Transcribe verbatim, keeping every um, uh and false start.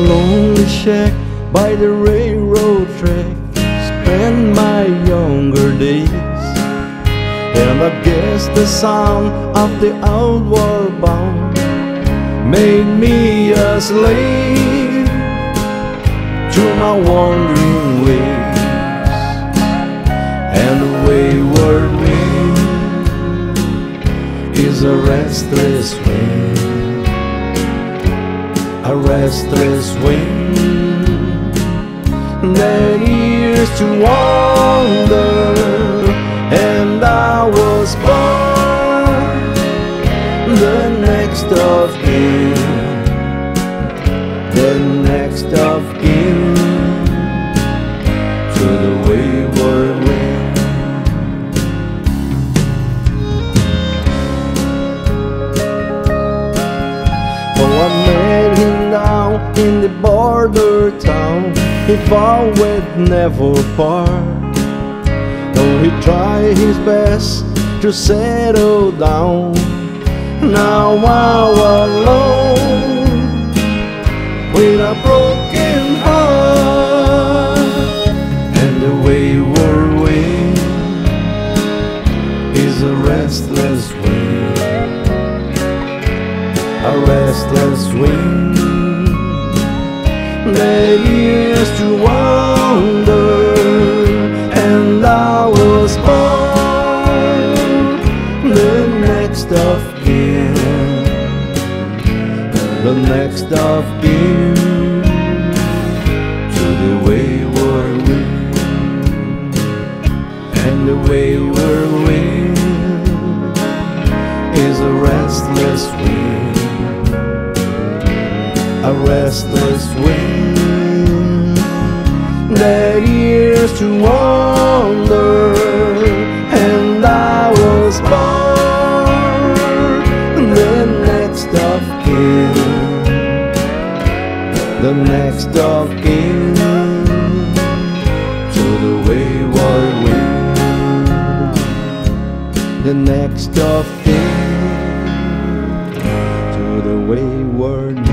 lonely shack by the railroad track spent my younger days, and I guess the sound of the outward bound made me a slave to my wandering ways. And the wayward wind is a restless wind, a restless wind that years to wander. And I was born the next of kin, the next of kin to the wayward wind. Oh, I met him down in the border town. He vowed we'd never part, though he tried his best to settle down. Now I'm alone with a broken heart, and the wayward wind is a restless wind, a restless wind that years to wander. And I was born the next of kin, the next of kin to the wayward wind. And the wayward wind is a restless wind, a restless wind that years to wander. And I was born the next of kin, the next of kin to the wayward wind, the next of kin to the wayward wind.